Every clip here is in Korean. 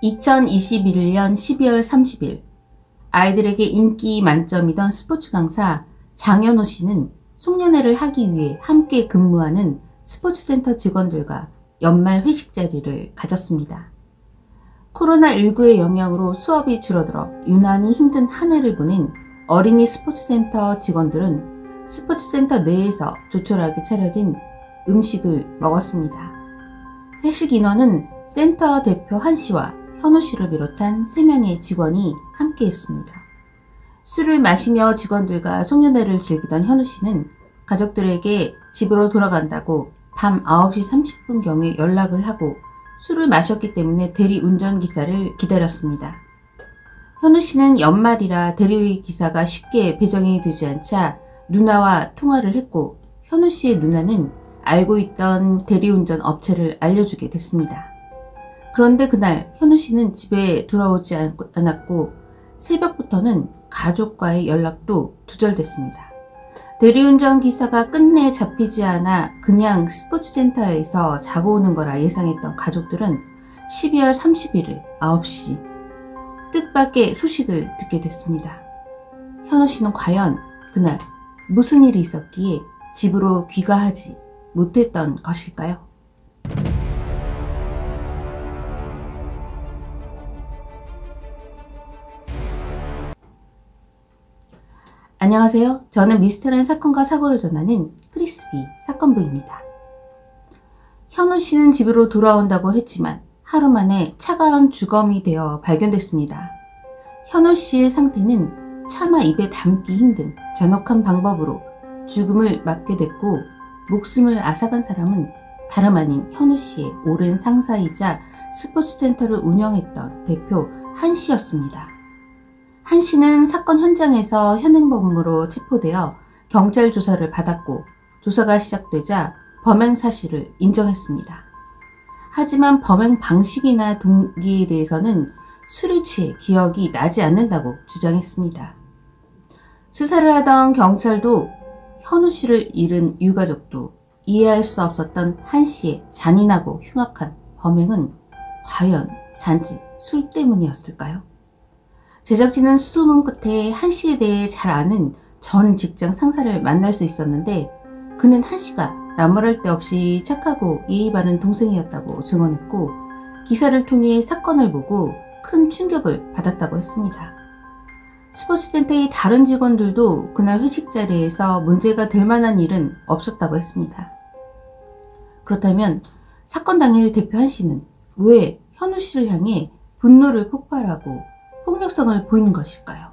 2021년 12월 30일 아이들에게 인기 만점이던 스포츠 강사 장현호 씨는 송년회를 하기 위해 함께 근무하는 스포츠센터 직원들과 연말 회식 자리를 가졌습니다. 코로나19의 영향으로 수업이 줄어들어 유난히 힘든 한 해를 보낸 어린이 스포츠센터 직원들은 스포츠센터 내에서 조촐하게 차려진 음식을 먹었습니다. 회식 인원은 센터 대표 한 씨와 현우 씨를 비롯한 3명의 직원이 함께 했습니다. 술을 마시며 직원들과 송년회를 즐기던 현우 씨는 가족들에게 집으로 돌아간다고 밤 9시 30분경에 연락을 하고 술을 마셨기 때문에 대리운전기사를 기다렸습니다. 현우 씨는 연말이라 대리기사가 쉽게 배정이 되지 않자 누나와 통화를 했고 현우 씨의 누나는 알고 있던 대리운전 업체를 알려주게 됐습니다. 그런데 그날 현우 씨는 집에 돌아오지 않았고 새벽부터는 가족과의 연락도 두절됐습니다. 대리운전 기사가 끝내 잡히지 않아 그냥 스포츠센터에서 자고 오는 거라 예상했던 가족들은 12월 31일 9시 뜻밖의 소식을 듣게 됐습니다. 현우 씨는 과연 그날 무슨 일이 있었기에 집으로 귀가하지 못했던 것일까요? 안녕하세요. 저는 미스터리한 사건과 사고를 전하는 크리스비 사건부입니다. 현우 씨는 집으로 돌아온다고 했지만 하루 만에 차가운 주검이 되어 발견됐습니다. 현우 씨의 상태는 차마 입에 담기 힘든 잔혹한 방법으로 죽음을 맞게 됐고 목숨을 앗아간 사람은 다름 아닌 현우 씨의 오랜 상사이자 스포츠센터를 운영했던 대표 한 씨였습니다. 한 씨는 사건 현장에서 현행범으로 체포되어 경찰 조사를 받았고 조사가 시작되자 범행 사실을 인정했습니다. 하지만 범행 방식이나 동기에 대해서는 술에 취해 기억이 나지 않는다고 주장했습니다. 수사를 하던 경찰도 현우 씨를 잃은 유가족도 이해할 수 없었던 한 씨의 잔인하고 흉악한 범행은 과연 단지 술 때문이었을까요? 제작진은 수소문 끝에 한 씨에 대해 잘 아는 전 직장 상사를 만날 수 있었는데 그는 한 씨가 나무랄 데 없이 착하고 예의 바른 동생이었다고 증언했고 기사를 통해 사건을 보고 큰 충격을 받았다고 했습니다. 스포츠센터의 다른 직원들도 그날 회식 자리에서 문제가 될 만한 일은 없었다고 했습니다. 그렇다면 사건 당일 대표 한 씨는 왜 현우 씨를 향해 분노를 폭발하고 폭력성을 보이는 것일까요?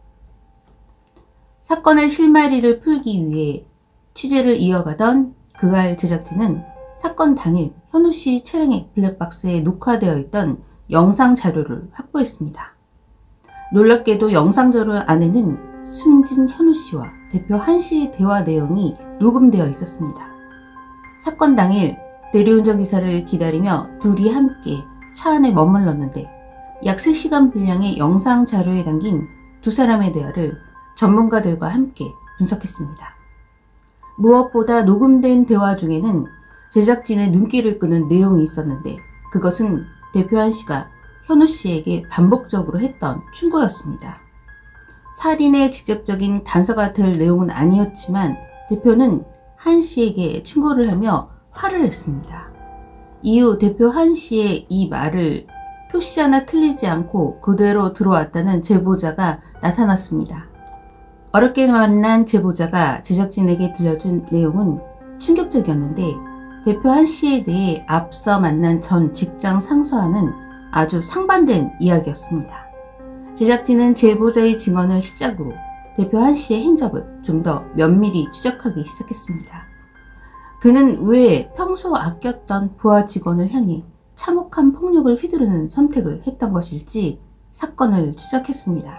사건의 실마리를 풀기 위해 취재를 이어가던 그알 제작진은 사건 당일 현우 씨 차량의 블랙박스에 녹화되어 있던 영상 자료를 확보했습니다. 놀랍게도 영상 자료 안에는 숨진 현우 씨와 대표 한 씨의 대화 내용이 녹음되어 있었습니다. 사건 당일 대리운전 기사를 기다리며 둘이 함께 차 안에 머물렀는데 약 3시간 분량의 영상 자료에 담긴 두 사람의 대화를 전문가들과 함께 분석했습니다. 무엇보다 녹음된 대화 중에는 제작진의 눈길을 끄는 내용이 있었는데 그것은 대표 한 씨가 현우 씨에게 반복적으로 했던 충고였습니다. 살인의 직접적인 단서가 될 내용은 아니었지만 대표는 한 씨에게 충고를 하며 화를 냈습니다. 이후 대표 한 씨의 이 말을 표시 하나 틀리지 않고 그대로 들어왔다는 제보자가 나타났습니다. 어렵게 만난 제보자가 제작진에게 들려준 내용은 충격적이었는데 대표 한 씨에 대해 앞서 만난 전 직장 상사와는 아주 상반된 이야기였습니다. 제작진은 제보자의 증언을 시작으로 대표 한 씨의 행적을 좀 더 면밀히 추적하기 시작했습니다. 그는 왜 평소 아꼈던 부하 직원을 향해 참혹한 폭력을 휘두르는 선택을 했던 것일지 사건을 추적했습니다.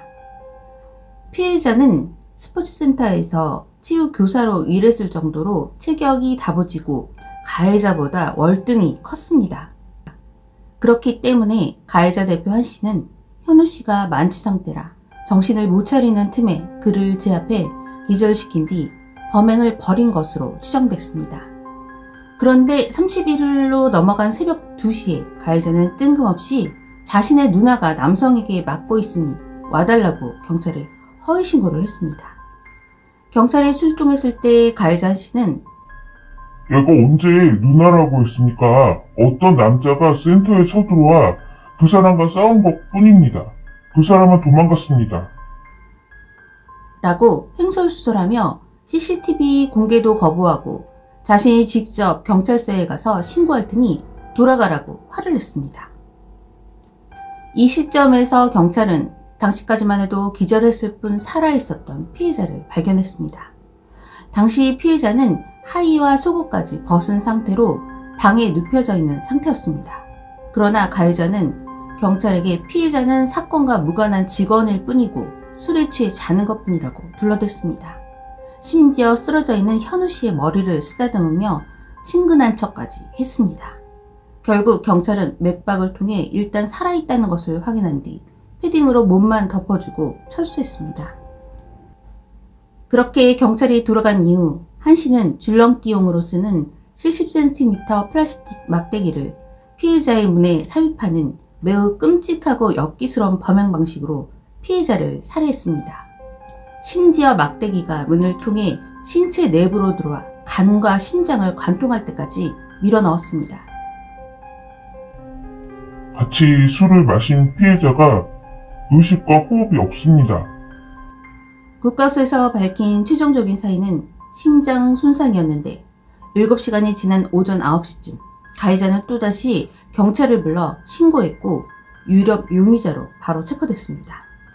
피해자는 스포츠센터에서 체육교사로 일했을 정도로 체격이 다부지고 가해자보다 월등히 컸습니다. 그렇기 때문에 가해자 대표 한 씨는 현우 씨가 만취 상태라 정신을 못 차리는 틈에 그를 제압해 기절시킨 뒤 범행을 벌인 것으로 추정됐습니다. 그런데 31일로 넘어간 새벽 2시에 가해자는 뜬금없이 자신의 누나가 남성에게 맞고 있으니 와달라고 경찰에 허위 신고를 했습니다. 경찰이 출동했을 때 가해자 씨는 얘가 언제 누나라고 했습니까? 어떤 남자가 센터에 쳐들어와 그 사람과 싸운 것 뿐입니다. 그 사람은 도망갔습니다. 라고 횡설수설하며 CCTV 공개도 거부하고 자신이 직접 경찰서에 가서 신고할 테니 돌아가라고 화를 냈습니다. 이 시점에서 경찰은 당시까지만 해도 기절했을 뿐 살아있었던 피해자를 발견했습니다. 당시 피해자는 하의와 속옷까지 벗은 상태로 방에 눕혀져 있는 상태였습니다. 그러나 가해자는 경찰에게 피해자는 사건과 무관한 직원일 뿐이고 술에 취해 자는 것뿐이라고 둘러댔습니다. 심지어 쓰러져 있는 현우 씨의 머리를 쓰다듬으며 친근한 척까지 했습니다. 결국 경찰은 맥박을 통해 일단 살아있다는 것을 확인한 뒤 패딩으로 몸만 덮어주고 철수했습니다. 그렇게 경찰이 돌아간 이후 한 씨는 줄넘기용으로 쓰는 70cm 플라스틱 막대기를 피해자의 문에 삽입하는 매우 끔찍하고 엽기스러운 범행 방식으로 피해자를 살해했습니다. 심지어 막대기가 문을 통해 신체 내부로 들어와 간과 심장을 관통할 때까지 밀어넣었습니다. 같이 술을 마신 피해자가 의식과 호흡이 없습니다. 국과수에서 밝힌 최종적인 사인은 심장 손상이었는데 7시간이 지난 오전 9시쯤 가해자는 또다시 경찰을 불러 신고했고 유력 용의자로 바로 체포됐습니다.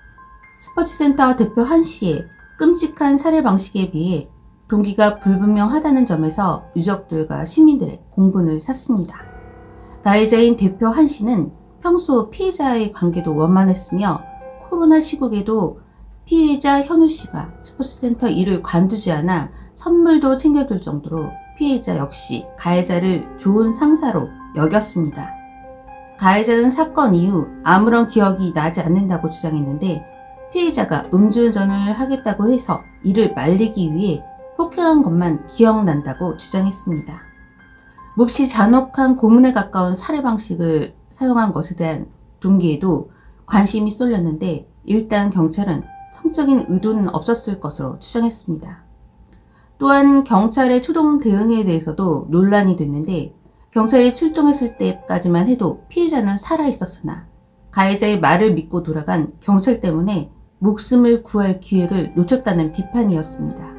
스포츠센터 대표 한 씨의 끔찍한 살해 방식에 비해 동기가 불분명하다는 점에서 유족들과 시민들의 공분을 샀습니다. 가해자인 대표 한 씨는 평소 피해자의 관계도 원만했으며 코로나 시국에도 피해자 현우 씨가 스포츠센터 일을 관두지 않아 선물도 챙겨줄 정도로 피해자 역시 가해자를 좋은 상사로 여겼습니다. 가해자는 사건 이후 아무런 기억이 나지 않는다고 주장했는데 피해자가 음주운전을 하겠다고 해서 이를 말리기 위해 폭행한 것만 기억난다고 주장했습니다. 몹시 잔혹한 고문에 가까운 살해 방식을 사용한 것에 대한 동기에도 관심이 쏠렸는데 일단 경찰은 성적인 의도는 없었을 것으로 추정했습니다. 또한 경찰의 초동 대응에 대해서도 논란이 됐는데 경찰이 출동했을 때까지만 해도 피해자는 살아있었으나 가해자의 말을 믿고 돌아간 경찰 때문에 목숨을 구할 기회를 놓쳤다는 비판이었습니다.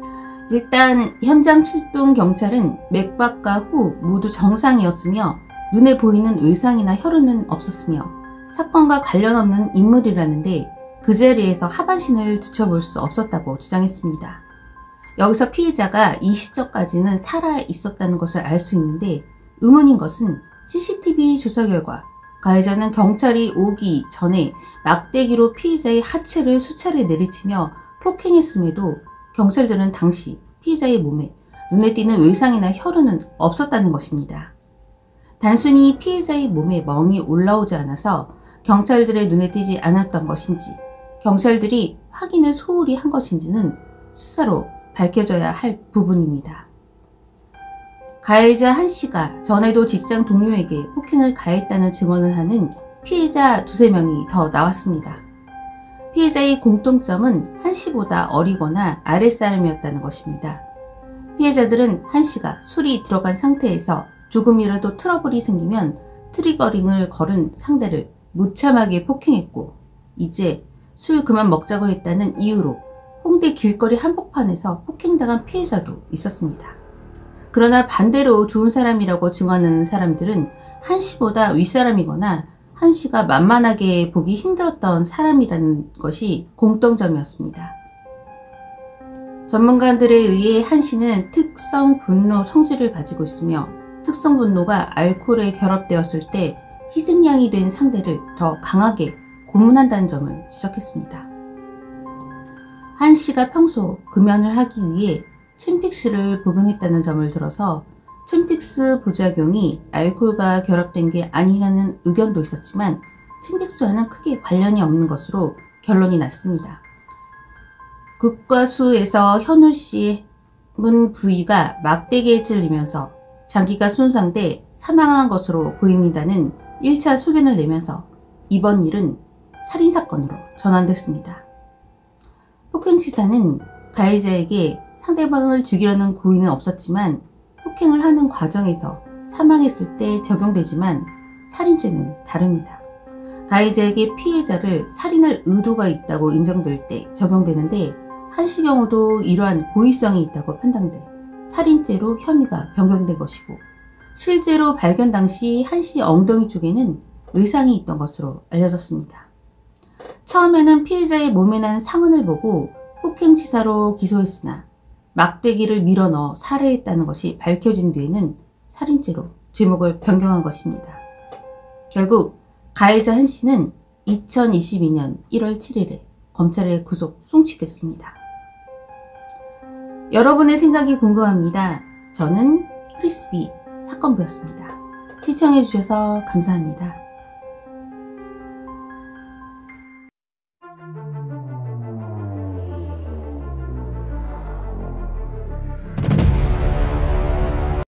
일단 현장 출동 경찰은 맥박과 호흡 모두 정상이었으며 눈에 보이는 외상이나 혈흔은 없었으며 사건과 관련 없는 인물이라는데 그 자리에서 하반신을 지켜볼 수 없었다고 주장했습니다. 여기서 피해자가 이 시점까지는 살아 있었다는 것을 알 수 있는데 의문인 것은 CCTV 조사 결과 가해자는 경찰이 오기 전에 막대기로 피해자의 하체를 수차례 내리치며 폭행했음에도 경찰들은 당시 피해자의 몸에 눈에 띄는 외상이나 혈흔은 없었다는 것입니다. 단순히 피해자의 몸에 멍이 올라오지 않아서 경찰들의 눈에 띄지 않았던 것인지 경찰들이 확인을 소홀히 한 것인지는 수사로 밝혀져야 할 부분입니다. 가해자 한 씨가 전에도 직장 동료에게 폭행을 가했다는 증언을 하는 피해자 두세 명이 더 나왔습니다. 피해자의 공통점은 한 씨보다 어리거나 아랫사람이었다는 것입니다. 피해자들은 한 씨가 술이 들어간 상태에서 조금이라도 트러블이 생기면 트리거링을 걸은 상대를 무참하게 폭행했고 이제 술 그만 먹자고 했다는 이유로 홍대 길거리 한복판에서 폭행당한 피해자도 있었습니다. 그러나 반대로 좋은 사람이라고 증언하는 사람들은 한 씨보다 윗사람이거나 한 씨가 만만하게 보기 힘들었던 사람이라는 것이 공통점이었습니다. 전문가들에 의해 한 씨는 특성 분노 성질을 가지고 있으며 특성 분노가 알코올에 결합되었을 때 희생양이 된 상대를 더 강하게 고문한다는 점을 지적했습니다. 한 씨가 평소 금연을 하기 위해 챈픽스를 복용했다는 점을 들어서 챈픽스 부작용이 알코올과 결합된 게 아니라는 의견도 있었지만 챈픽스와는 크게 관련이 없는 것으로 결론이 났습니다. 국과수에서 현우 씨의 문 부위가 막대기에 찔리면서 장기가 손상돼 사망한 것으로 보입니다는 1차 소견을 내면서 이번 일은 살인사건으로 전환됐습니다. 폭행치사는 가해자에게 상대방을 죽이려는 고의는 없었지만 폭행을 하는 과정에서 사망했을 때 적용되지만 살인죄는 다릅니다. 가해자에게 피해자를 살인할 의도가 있다고 인정될 때 적용되는데 한씨 경우도 이러한 고의성이 있다고 판단돼 살인죄로 혐의가 변경된 것이고 실제로 발견 당시 한씨 엉덩이 쪽에는 외상이 있던 것으로 알려졌습니다. 처음에는 피해자의 몸에 난 상흔을 보고 폭행치사로 기소했으나 막대기를 밀어넣어 살해했다는 것이 밝혀진 뒤에는 살인죄로 제목을 변경한 것입니다. 결국 가해자 한씨는 2022년 1월 7일에 검찰에 구속 송치됐습니다. 여러분의 생각이 궁금합니다. 저는 크리스비 사건부였습니다. 시청해주셔서 감사합니다.